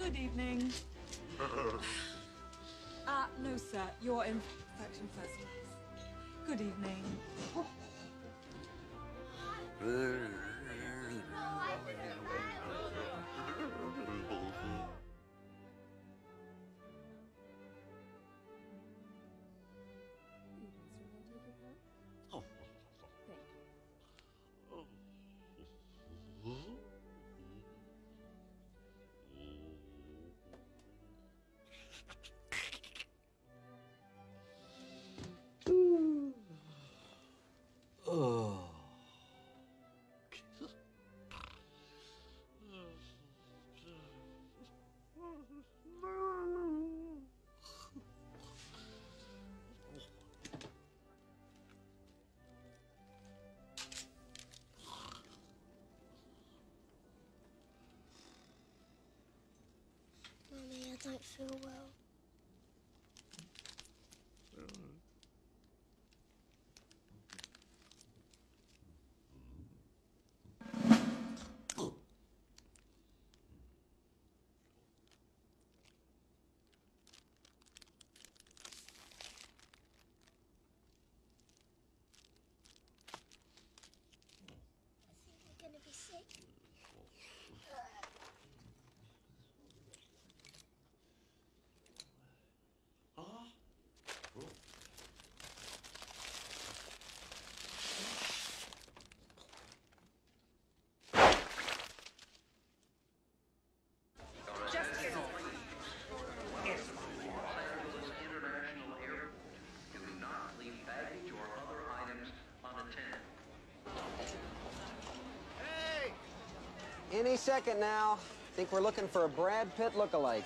Good evening. No, sir. You're infection first class. Good evening. Mommy, I don't feel well. I think we're gonna be sick. Any second now. Think we're looking for a Brad Pitt look-alike.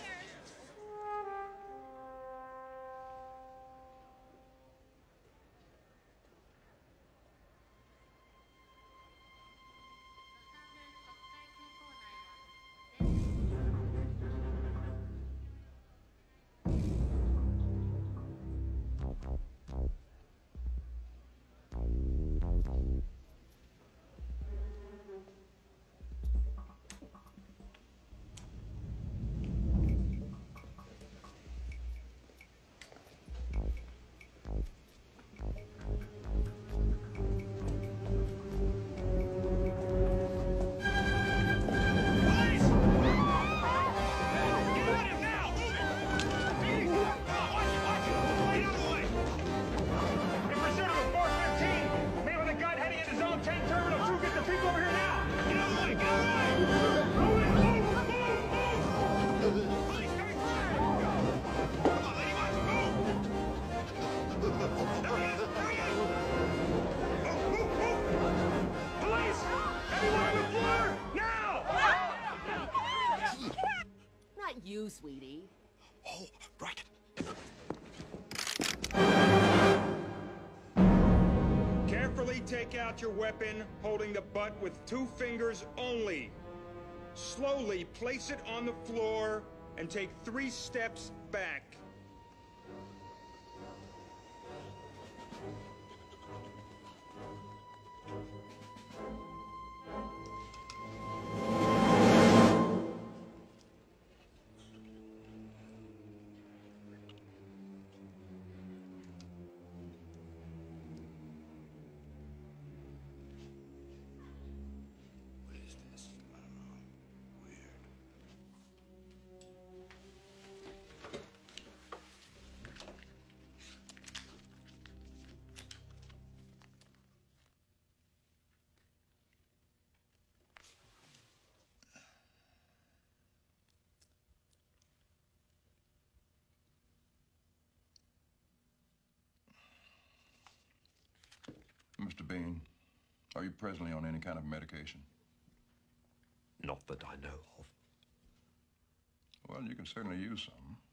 Not you, sweetie. Oh, right. Carefully take out your weapon, holding the butt with 2 fingers only. Slowly place it on the floor and take 3 steps back. Mr. Bean, are you presently on any kind of medication? Not that I know of. Well, you can certainly use some.